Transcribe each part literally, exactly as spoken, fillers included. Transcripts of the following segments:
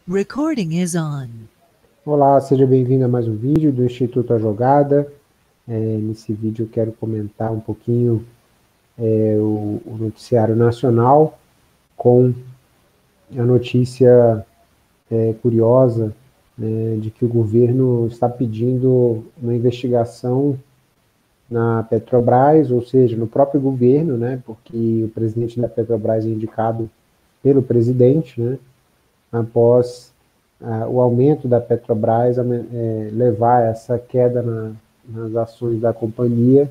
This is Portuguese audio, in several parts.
Recording is on. Olá, seja bem-vindo a mais um vídeo do Instituto A Jogada. É, nesse vídeo eu quero comentar um pouquinho é, o, o noticiário nacional com a notícia é, curiosa né, de que o governo está pedindo uma investigação na Petrobras, ou seja, no próprio governo, né, porque o presidente da Petrobras é indicado pelo presidente, né, após ah, o aumento da Petrobras é, levar essa queda na, nas ações da companhia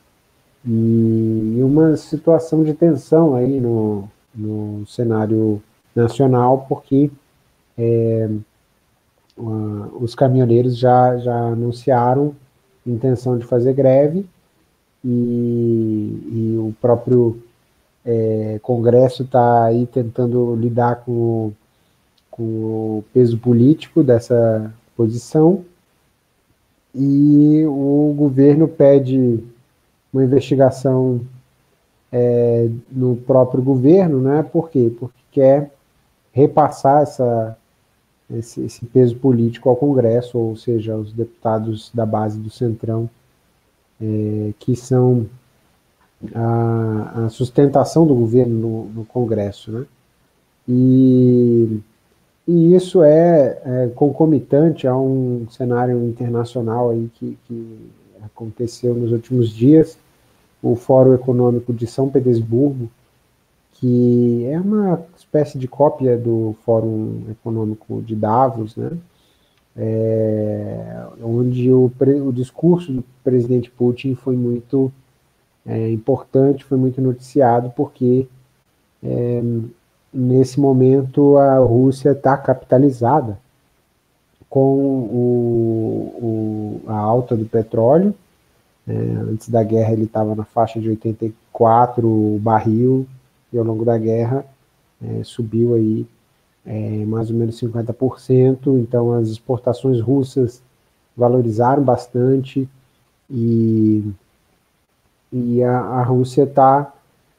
e, e uma situação de tensão aí no, no cenário nacional, porque é, uh, os caminhoneiros já, já anunciaram intenção de fazer greve e, e o próprio é, Congresso está aí tentando lidar com com o peso político dessa posição, e o governo pede uma investigação é, no próprio governo, né? Por quê? Porque quer repassar essa, esse, esse peso político ao Congresso, ou seja, aos deputados da base do Centrão, é, que são a, a sustentação do governo no, no Congresso, né? E E isso é, é concomitante a um cenário internacional aí que, que aconteceu nos últimos dias, o Fórum Econômico de São Petersburgo, que é uma espécie de cópia do Fórum Econômico de Davos, né? É, onde o, o discurso do presidente Putin foi muito é, importante, foi muito noticiado, porque é, nesse momento a Rússia está capitalizada com o, o, a alta do petróleo. É, antes da guerra ele estava na faixa de oitenta e quatro o barril, e ao longo da guerra é, subiu aí é, mais ou menos cinquenta por cento, então as exportações russas valorizaram bastante, e, e a, a Rússia está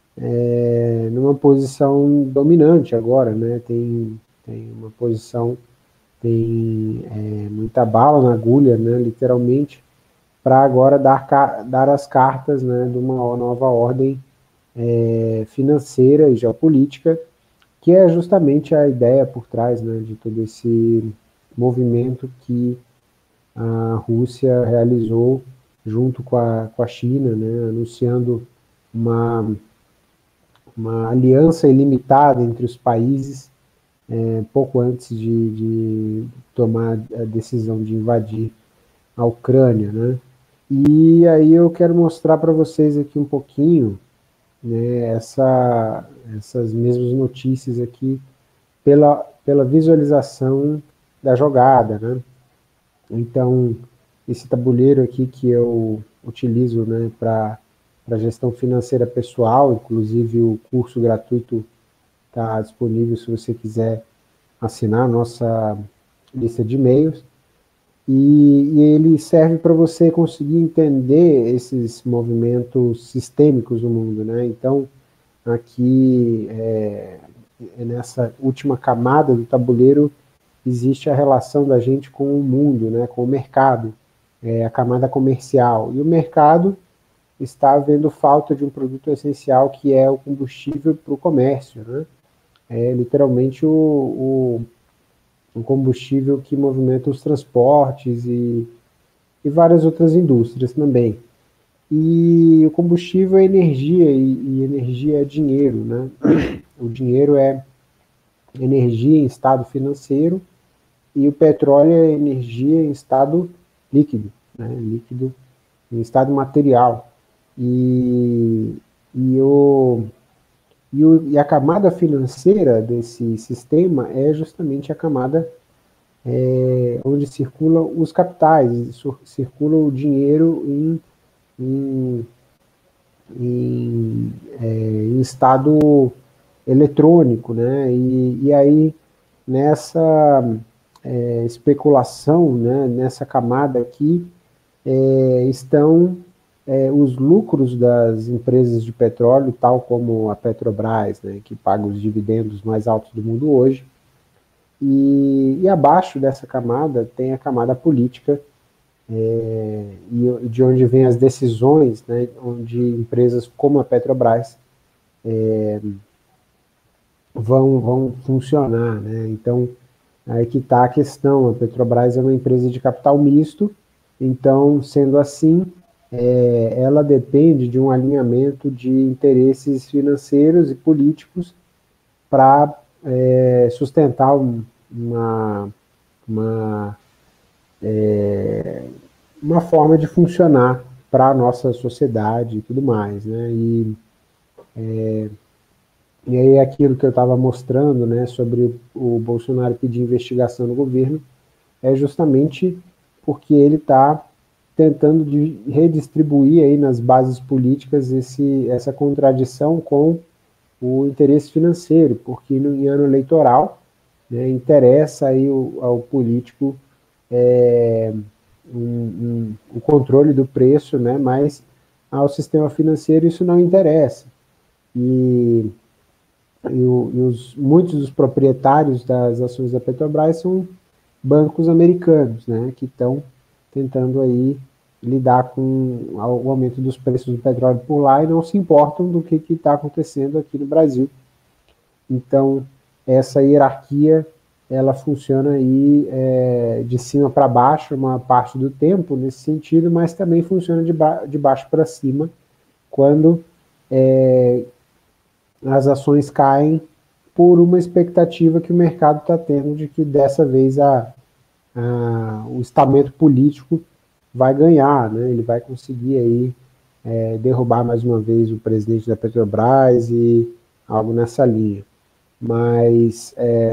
é, numa posição dominante agora, né? Tem, tem uma posição, tem é, muita bala na agulha, né? Literalmente, para agora dar, dar as cartas, né, de uma nova ordem é, financeira e geopolítica, que é justamente a ideia por trás, né, de todo esse movimento que a Rússia realizou junto com a, com a China, né, anunciando uma uma aliança ilimitada entre os países, é, pouco antes de, de tomar a decisão de invadir a Ucrânia, né? E aí eu quero mostrar para vocês aqui um pouquinho, né, essa, essas mesmas notícias aqui pela, pela visualização da jogada, né? Então, esse tabuleiro aqui que eu utilizo, né, para para gestão financeira pessoal, inclusive o curso gratuito está disponível se você quiser assinar a nossa lista de e-mails, e, e ele serve para você conseguir entender esses movimentos sistêmicos no mundo, né? Então, aqui, é, nessa última camada do tabuleiro, existe a relação da gente com o mundo, né, com o mercado, é, a camada comercial, e o mercado está havendo falta de um produto essencial que é o combustível para o comércio, né? É literalmente o, o, o combustível que movimenta os transportes e, e várias outras indústrias também. E o combustível é energia, e, e energia é dinheiro, né? O dinheiro é energia em estado financeiro, e o petróleo é energia em estado líquido, né? Líquido em estado material. E, e, o, e, o, e a camada financeira desse sistema é justamente a camada é, onde circulam os capitais, circula o dinheiro em, em, em, é, em estado eletrônico, né? E, e aí, nessa é, especulação, né, nessa camada aqui, é, estão é, os lucros das empresas de petróleo, tal como a Petrobras, né, que paga os dividendos mais altos do mundo hoje, e, e abaixo dessa camada tem a camada política, é, e de onde vêm as decisões, né, onde empresas como a Petrobras é, vão, vão funcionar, né? Então, aí que está a questão, a Petrobras é uma empresa de capital misto, então, sendo assim, é, ela depende de um alinhamento de interesses financeiros e políticos para é, sustentar um, uma, uma, é, uma forma de funcionar para a nossa sociedade e tudo mais, né? E, é, e aí aquilo que eu estava mostrando, né, sobre o, o Bolsonaro pedir investigação no governo, é justamente porque ele está tentando de redistribuir aí nas bases políticas esse, essa contradição com o interesse financeiro, porque no, em ano eleitoral, né, interessa aí o, ao político é, um, um, o controle do preço, né, mas ao sistema financeiro isso não interessa. E, e, o, e os, muitos dos proprietários das ações da Petrobras são bancos americanos, né, que estão tentando aí lidar com o aumento dos preços do petróleo por lá e não se importam do que está acontecendo aqui no Brasil. Então, essa hierarquia, ela funciona aí é, de cima para baixo uma parte do tempo, nesse sentido, mas também funciona de, ba de baixo para cima, quando é, as ações caem por uma expectativa que o mercado está tendo de que dessa vez a, a, o estamento político vai ganhar, né? Ele vai conseguir aí é, derrubar mais uma vez o presidente da Petrobras e algo nessa linha. Mas é,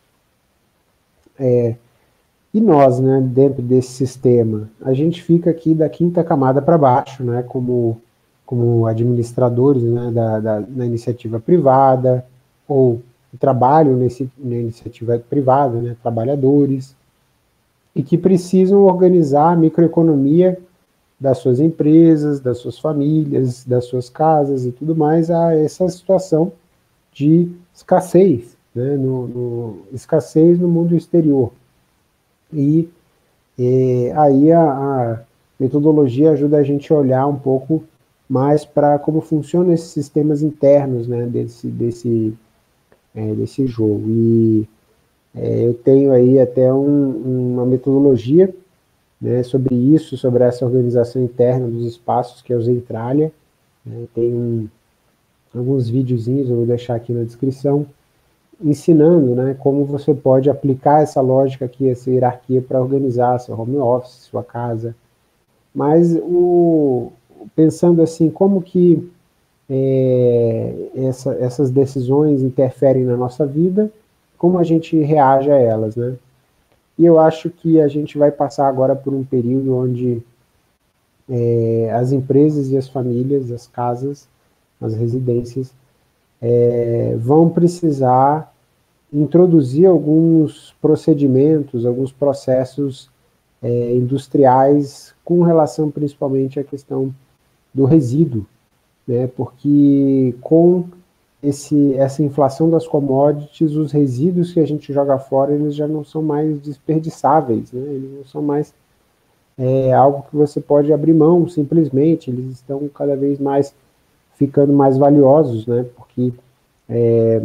é, e nós, né, dentro desse sistema, a gente fica aqui da quinta camada para baixo, né, como, como administradores, né, da, da, na iniciativa privada, ou trabalham nesse, na iniciativa privada, né, trabalhadores, e que precisam organizar a microeconomia das suas empresas, das suas famílias, das suas casas e tudo mais, a essa situação de escassez, né, no, no, escassez no mundo exterior. E é, aí a, a metodologia ajuda a gente a olhar um pouco mais para como funcionam esses sistemas internos, né, desse, desse, é, desse jogo. E é, eu tenho aí até um, uma metodologia, né, sobre isso, sobre essa organização interna dos espaços, que é o Zentralia, né, tem um, alguns videozinhos, eu vou deixar aqui na descrição, ensinando, né, como você pode aplicar essa lógica aqui, essa hierarquia para organizar seu home office, sua casa. Mas o, pensando assim, como que é, essa, essas decisões interferem na nossa vida, como a gente reage a elas, né? E eu acho que a gente vai passar agora por um período onde é, as empresas e as famílias, as casas, as residências, é, vão precisar introduzir alguns procedimentos, alguns processos é, industriais com relação principalmente à questão do resíduo, né? Porque com esse, essa inflação das commodities, os resíduos que a gente joga fora, eles já não são mais desperdiçáveis, né? Eles não são mais é, algo que você pode abrir mão simplesmente, eles estão cada vez mais ficando mais valiosos, né? Porque é,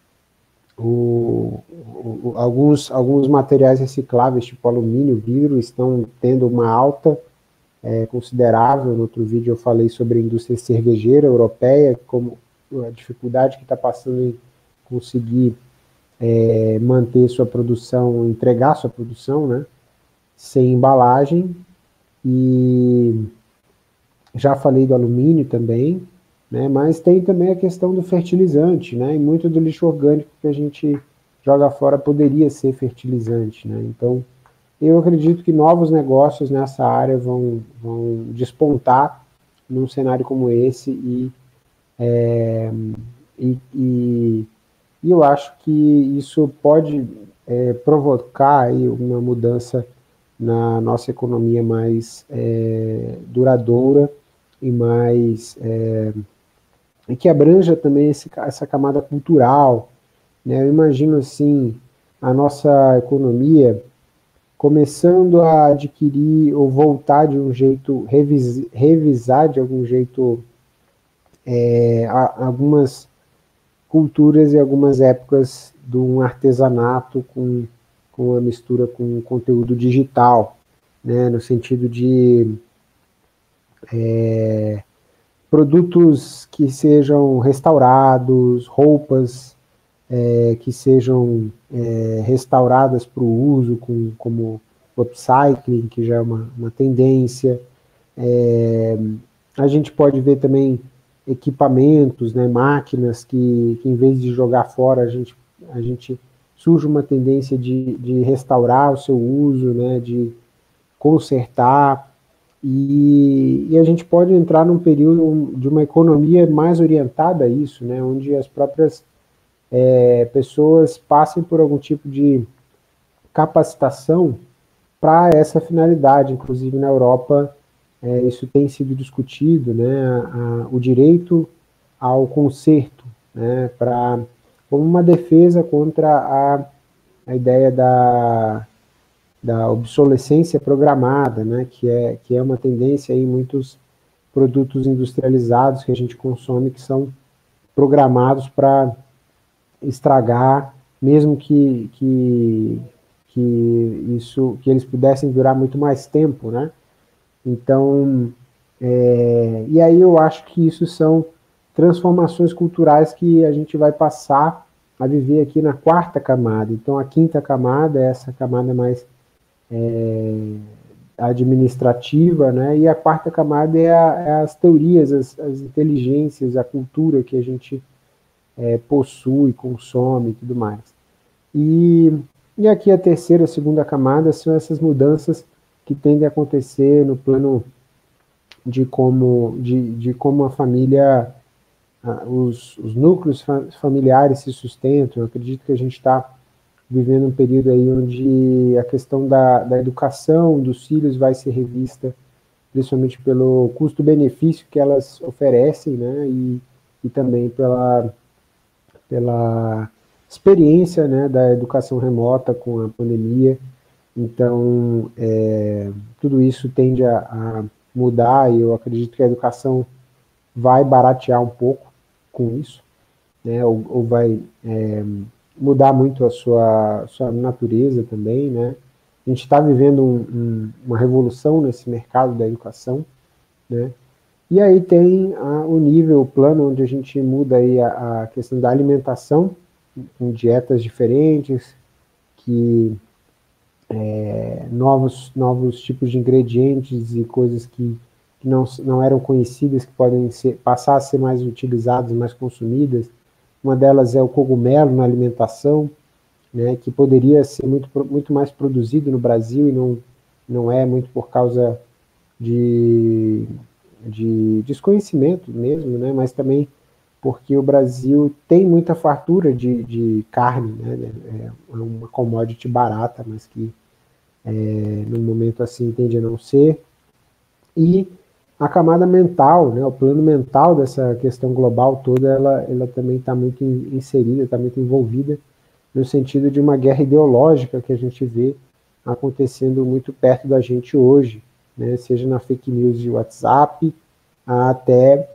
o, o, alguns, alguns materiais recicláveis, tipo alumínio, vidro, estão tendo uma alta é, considerável. No outro vídeo eu falei sobre a indústria cervejeira europeia, como a dificuldade que está passando em conseguir é, manter sua produção, entregar sua produção, né, sem embalagem. E já falei do alumínio também, né, mas tem também a questão do fertilizante, né, e muito do lixo orgânico que a gente joga fora poderia ser fertilizante, né. Então eu acredito que novos negócios nessa área vão, vão despontar num cenário como esse, e, é, e, e, e eu acho que isso pode é, provocar aí uma mudança na nossa economia mais é, duradoura e mais é, e que abranja também esse, essa camada cultural, né? Eu imagino assim, a nossa economia começando a adquirir ou voltar de um jeito, revis, revisar de algum jeito é, a, algumas culturas e algumas épocas de um artesanato com, com a mistura com conteúdo digital, né, no sentido de é, produtos que sejam restaurados, roupas é, que sejam é, restauradas para o uso, com, como upcycling, que já é uma, uma tendência. É, a gente pode ver também equipamentos, né, máquinas que, que em vez de jogar fora, a gente, a gente surge uma tendência de, de restaurar o seu uso, né, de consertar, e, e a gente pode entrar num período de uma economia mais orientada a isso, né, onde as próprias é, pessoas passem por algum tipo de capacitação para essa finalidade. Inclusive na Europa é, isso tem sido discutido, né, a, o direito ao conserto, né, pra, como uma defesa contra a, a ideia da, da obsolescência programada, né, que, é, que é uma tendência em muitos produtos industrializados que a gente consome, que são programados para estragar, mesmo que, que, que, isso, que eles pudessem durar muito mais tempo, né? Então, é, e aí eu acho que isso são transformações culturais que a gente vai passar a viver aqui na quarta camada. Então, a quinta camada é essa camada mais é, administrativa, né? E a quarta camada é, a, é as teorias, as, as inteligências, a cultura que a gente é, possui, consome e tudo mais. E, e aqui a terceira, a segunda camada são essas mudanças que tendem a acontecer no plano de como, de, de como a família, os, os núcleos familiares se sustentam. Eu acredito que a gente está vivendo um período aí onde a questão da, da educação dos filhos vai ser revista, principalmente pelo custo-benefício que elas oferecem, né, e, e também pela, pela experiência, né, da educação remota com a pandemia. Então, é, tudo isso tende a, a mudar, e eu acredito que a educação vai baratear um pouco com isso, né, ou, ou vai é, mudar muito a sua, sua natureza também, né. A gente está vivendo um, um, uma revolução nesse mercado da educação, né. E aí tem a, o nível, o plano, onde a gente muda aí a, a questão da alimentação, com dietas diferentes, que é, novos, novos tipos de ingredientes e coisas que, que não, não eram conhecidas, que podem ser, passar a ser mais utilizadas, mais consumidas. Uma delas é o cogumelo na alimentação, né, que poderia ser muito, muito mais produzido no Brasil e não, não é, muito por causa de, de desconhecimento mesmo, né, mas também porque o Brasil tem muita fartura de, de carne, né, é uma commodity barata, mas que é, no momento assim tende a não ser. E a camada mental, né, o plano mental dessa questão global toda, ela, ela também está muito inserida, está muito envolvida, no sentido de uma guerra ideológica que a gente vê acontecendo muito perto da gente hoje, né, seja na fake news de WhatsApp, até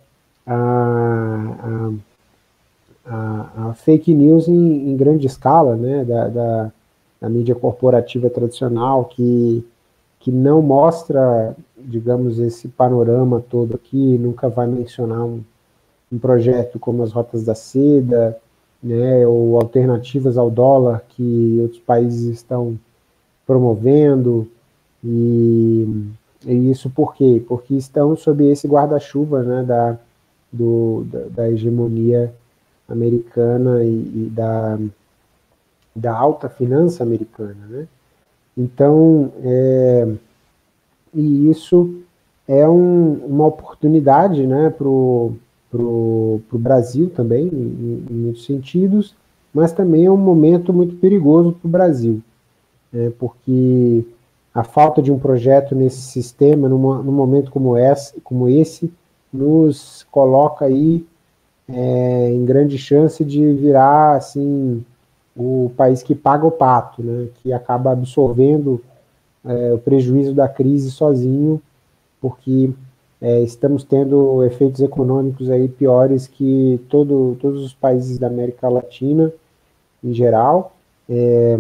a, a, a, a fake news em, em grande escala, né, da, da, da mídia corporativa tradicional, que, que não mostra, digamos, esse panorama todo aqui, nunca vai mencionar um, um projeto como as Rotas da Seda, né, ou alternativas ao dólar que outros países estão promovendo, e, e isso por quê? Porque estão sob esse guarda-chuva, né, da, do, da, da hegemonia americana e, e da, da alta finança americana, né? Então, é, e isso é um, uma oportunidade, né, para o Brasil também, em, em muitos sentidos, mas também é um momento muito perigoso para o Brasil, né, porque a falta de um projeto nesse sistema, numa, num momento como esse, como esse, nos coloca aí é, em grande chance de virar, assim, o país que paga o pato, né, que acaba absorvendo é, o prejuízo da crise sozinho, porque é, estamos tendo efeitos econômicos aí piores que todo, todos os países da América Latina, em geral, é,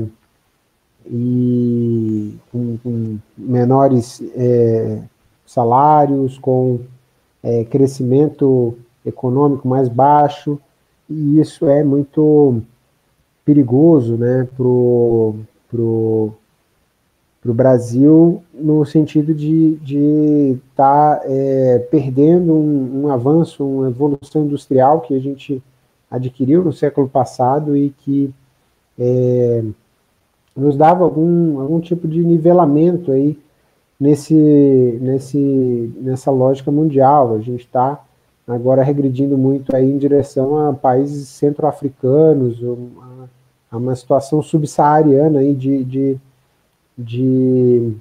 e com, com menores é, salários, com é, crescimento econômico mais baixo, e isso é muito perigoso, né, pro, pro, pro Brasil, no sentido de estar de tá, é, perdendo um, um avanço, uma evolução industrial que a gente adquiriu no século passado e que é, nos dava algum, algum tipo de nivelamento aí nesse, nesse, nessa lógica mundial. A gente está agora regredindo muito aí em direção a países centro-africanos, a uma situação subsaariana aí de, de, de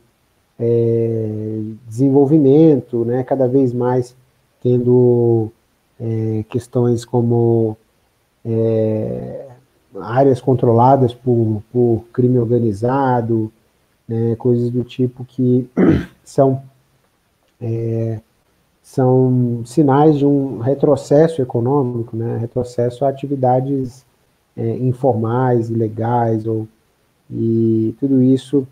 é, desenvolvimento, né, cada vez mais tendo é, questões como é, áreas controladas por, por crime organizado, né, coisas do tipo que são, é, são sinais de um retrocesso econômico, né, retrocesso a atividades é, informais, ilegais, ou, e tudo isso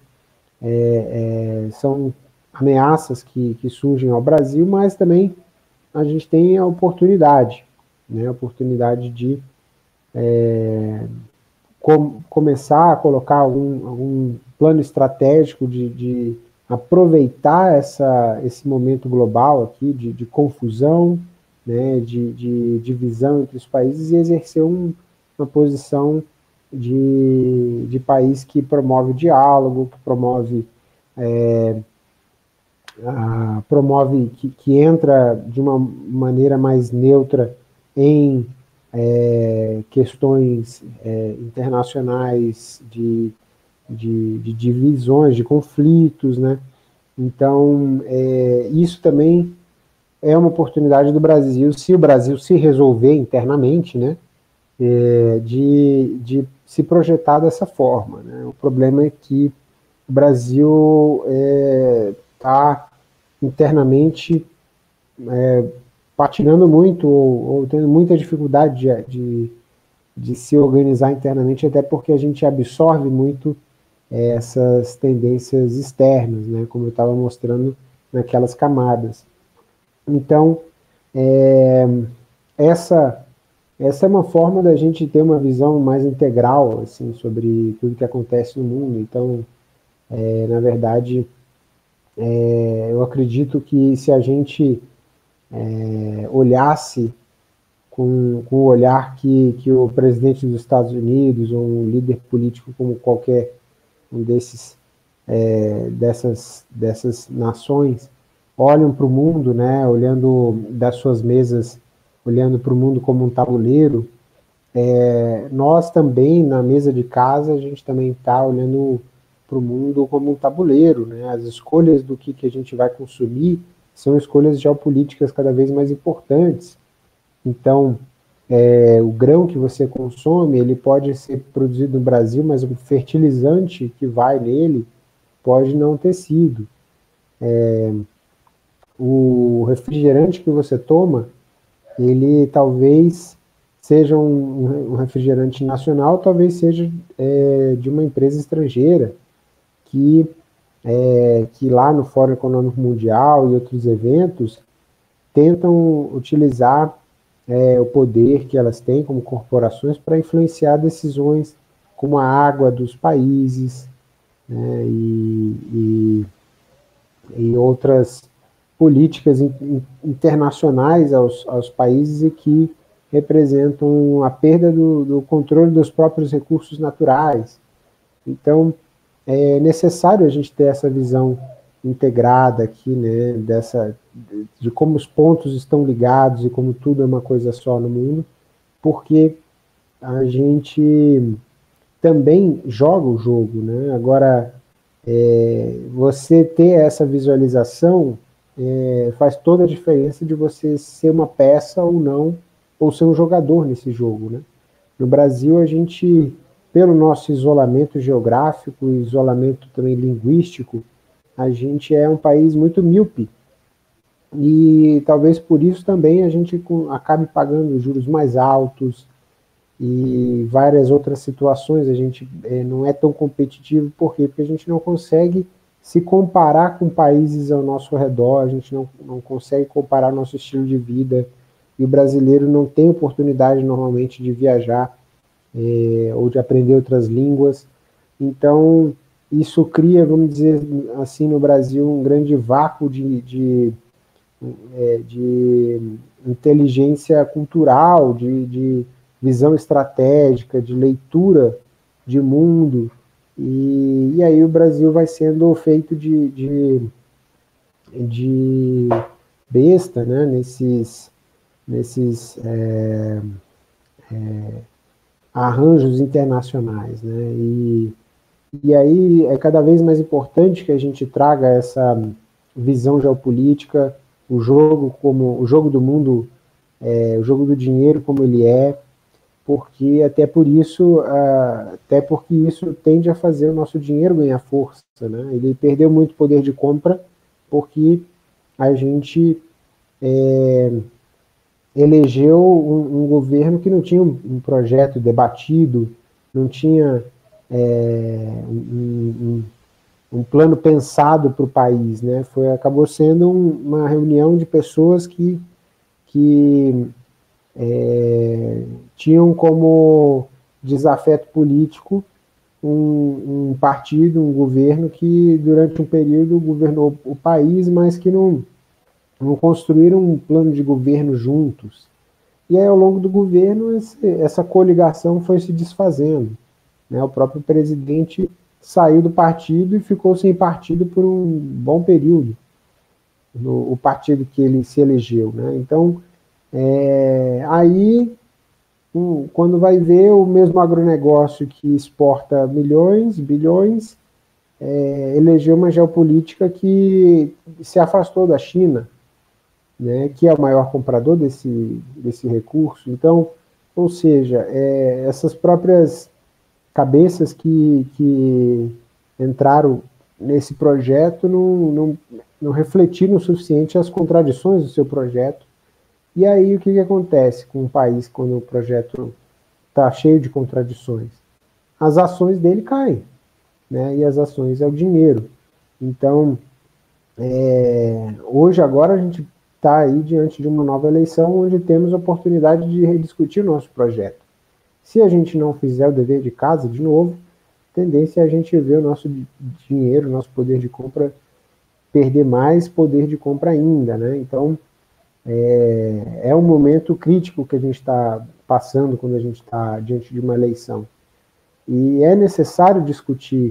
é, é, são ameaças que, que surgem ao Brasil, mas também a gente tem a oportunidade, né, a oportunidade de é, com, começar a colocar algum, algum plano estratégico de, de aproveitar essa, esse momento global aqui de, de confusão, né, de, de divisão entre os países e exercer um, uma posição de, de país que promove o diálogo, que promove, é, a, promove que, que entra de uma maneira mais neutra em é, questões é, internacionais de, de, de divisões, de conflitos, né? Então, é, isso também é uma oportunidade do Brasil, se o Brasil se resolver internamente, né, é, de, de se projetar dessa forma, né? O problema é que o Brasil está é, internamente é, patinando muito ou, ou tendo muita dificuldade de, de, de se organizar internamente, até porque a gente absorve muito é, essas tendências externas, né, como eu estava mostrando naquelas camadas. Então, é, essa, essa é uma forma da gente ter uma visão mais integral assim, sobre tudo que acontece no mundo. Então, é, na verdade, é, eu acredito que se a gente é, olhasse com, com o olhar que, que o presidente dos Estados Unidos, ou um líder político como qualquer um desses, é, dessas, dessas nações, olham para o mundo, né, olhando das suas mesas, olhando para o mundo como um tabuleiro, é, nós também, na mesa de casa, a gente também está olhando para o mundo como um tabuleiro, né, as escolhas do que, que a gente vai consumir são escolhas geopolíticas cada vez mais importantes. Então, é, o grão que você consome, ele pode ser produzido no Brasil, mas o fertilizante que vai nele pode não ter sido. É, o refrigerante que você toma, ele talvez seja um, um refrigerante nacional, talvez seja é, de uma empresa estrangeira, que, é, que lá no Fórum Econômico Mundial e outros eventos tentam utilizar é, o poder que elas têm como corporações para influenciar decisões como a água dos países, né, e, e, e outras políticas in, internacionais aos, aos países e que representam a perda do, do controle dos próprios recursos naturais. Então, é necessário a gente ter essa visão integrada aqui, né, dessa, de como os pontos estão ligados e como tudo é uma coisa só no mundo, porque a gente também joga o jogo, né? Agora, é, você ter essa visualização é, faz toda a diferença de você ser uma peça ou não, ou ser um jogador nesse jogo, né? No Brasil, a gente pelo nosso isolamento geográfico, isolamento também linguístico, a gente é um país muito míope, e talvez por isso também a gente acabe pagando juros mais altos e várias outras situações. A gente é, não é tão competitivo, por quê? Porque a gente não consegue se comparar com países ao nosso redor, a gente não, não consegue comparar nosso estilo de vida, e o brasileiro não tem oportunidade normalmente de viajar é, ou de aprender outras línguas. Então, isso cria, vamos dizer assim, no Brasil, um grande vácuo de, de, é, de inteligência cultural, de, de visão estratégica, de leitura de mundo, e, e aí o Brasil vai sendo feito de, de, de besta, né, nesses, nesses é, é, arranjos internacionais, né, e, e aí é cada vez mais importante que a gente traga essa visão geopolítica, o jogo como o jogo do mundo, é, o jogo do dinheiro como ele é, porque até por isso, até porque isso tende a fazer o nosso dinheiro ganhar força, né? Ele perdeu muito poder de compra porque a gente é, elegeu um, um governo que não tinha um, um projeto debatido, não tinha é, um, um, um plano pensado para o país, né? Foi, acabou sendo um, uma reunião de pessoas que, que é, tinham como desafeto político um, um partido, um governo que durante um período governou o país, mas que não, não construíram um plano de governo juntos. E aí, ao longo do governo, esse, essa coligação foi se desfazendo, né? O próprio presidente saiu do partido e ficou sem partido por um bom período, no, o partido que ele se elegeu, né? Então, é, aí, um, quando vai ver, o mesmo agronegócio que exporta milhões, bilhões, é, elegeu uma geopolítica que se afastou da China, né, que é o maior comprador desse, desse recurso. Então, ou seja, é, essas próprias cabeças que, que entraram nesse projeto não, não, não refletiram o suficiente as contradições do seu projeto. E aí o que, que acontece com um país quando o projeto está cheio de contradições? As ações dele caem, né? E as ações é o dinheiro. Então, é, hoje, agora, a gente está aí diante de uma nova eleição onde temos a oportunidade de rediscutir o nosso projeto. Se a gente não fizer o dever de casa de novo, a tendência é a gente ver o nosso dinheiro, o nosso poder de compra, perder mais poder de compra ainda, né? Então, é, é um momento crítico que a gente está passando quando a gente está diante de uma eleição. E é necessário discutir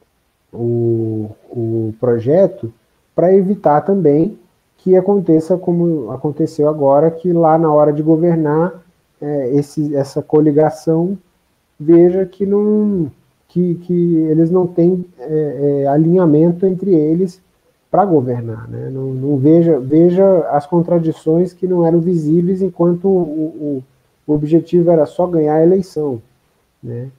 o, o projeto para evitar também que aconteça como aconteceu agora, que lá na hora de governar, é, esse, essa coligação veja que, não, que, que eles não têm é, é, alinhamento entre eles para governar, né? Não, não veja, veja as contradições que não eram visíveis enquanto o, o, o objetivo era só ganhar a eleição, né?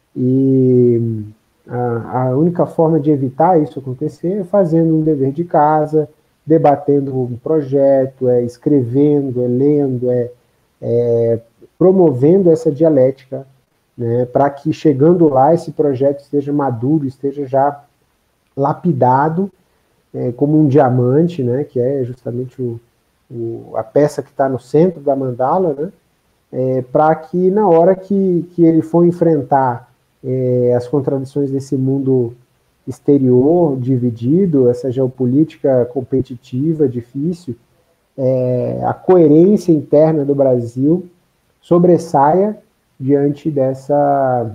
E a, a única forma de evitar isso acontecer é fazendo um dever de casa, debatendo um projeto, é escrevendo, é lendo, é, é promovendo essa dialética, né, para que chegando lá esse projeto esteja maduro, esteja já lapidado, é, como um diamante, né, que é justamente o, o, a peça que está no centro da mandala, né, é, para que na hora que, que ele for enfrentar é, as contradições desse mundo exterior dividido, essa geopolítica competitiva difícil, é, a coerência interna do Brasil sobressaia diante dessa,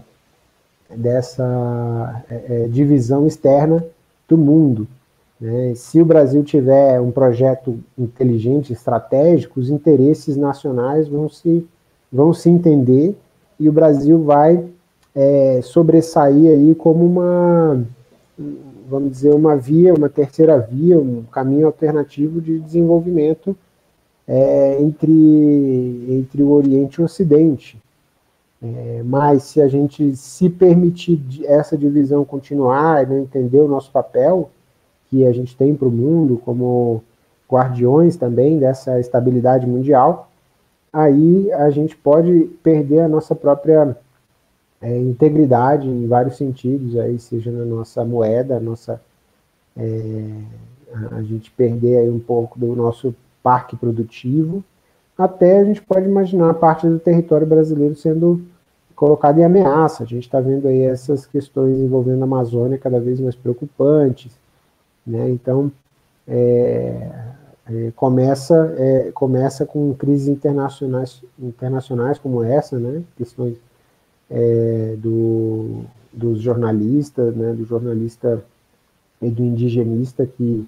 dessa é, é, divisão externa do mundo, né? Se o Brasil tiver um projeto inteligente, estratégico, os interesses nacionais vão se, vão se entender e o Brasil vai é, sobressair aí como uma, vamos dizer, uma via, uma terceira via, um caminho alternativo de desenvolvimento é, entre, entre o Oriente e o Ocidente. É, mas se a gente se permitir essa divisão continuar, né, entender o nosso papel que a gente tem para o mundo como guardiões também dessa estabilidade mundial, aí a gente pode perder a nossa própria é, integridade em vários sentidos, aí seja na nossa moeda, nossa, é, a gente perder aí um pouco do nosso parque produtivo, até a gente pode imaginar parte do território brasileiro sendo colocado em ameaça. A gente está vendo aí essas questões envolvendo a Amazônia cada vez mais preocupantes, né? Então, é, é, começa, é, começa com crises internacionais, internacionais como essa, né? Questões é, do, dos jornalistas, né? Do jornalista e do indigenista que,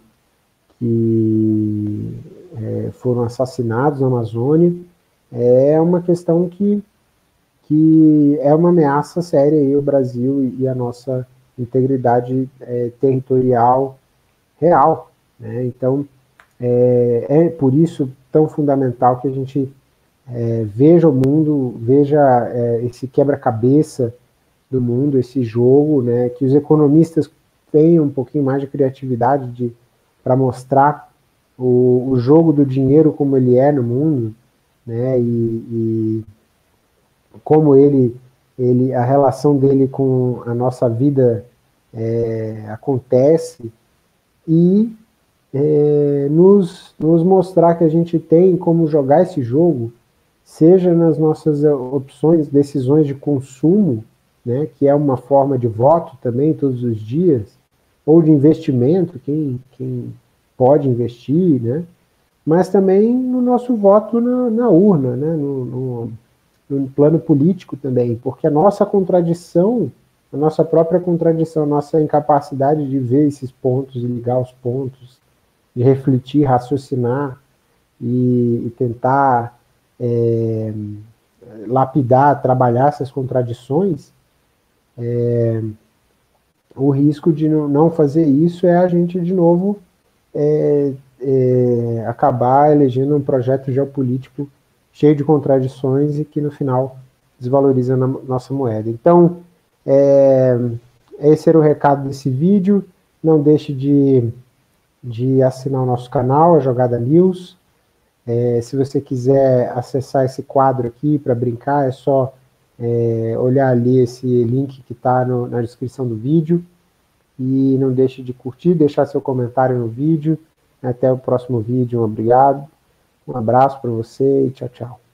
que é, foram assassinados na Amazônia. É uma questão que, que é uma ameaça séria aí ao Brasil e, e a nossa integridade é, territorial real, né? Então, é, é por isso tão fundamental que a gente é, veja o mundo, veja é, esse quebra-cabeça do mundo, esse jogo, né? Que os economistas tenham um pouquinho mais de criatividade para mostrar o, o jogo do dinheiro como ele é no mundo, né? E, e como ele, ele, a relação dele com a nossa vida é, acontece, e é, nos, nos mostrar que a gente tem como jogar esse jogo, seja nas nossas opções, decisões de consumo, né, que é uma forma de voto também todos os dias, ou de investimento, quem, quem pode investir, né, mas também no nosso voto na, na urna, né, no, no, no plano político também, porque a nossa contradição, a nossa própria contradição, a nossa incapacidade de ver esses pontos e ligar os pontos, de refletir, raciocinar e, e tentar é, lapidar, trabalhar essas contradições, é, o risco de não fazer isso é a gente, de novo, é, é, acabar elegendo um projeto geopolítico cheio de contradições e que, no final, desvaloriza a nossa moeda. Então, é, esse era o recado desse vídeo. Não deixe de, de assinar o nosso canal, a Jogada News. É, se você quiser acessar esse quadro aqui para brincar, é só é, olhar ali esse link que está na descrição do vídeo. E não deixe de curtir, deixar seu comentário no vídeo. Até o próximo vídeo. Um obrigado, um abraço para você e tchau, tchau.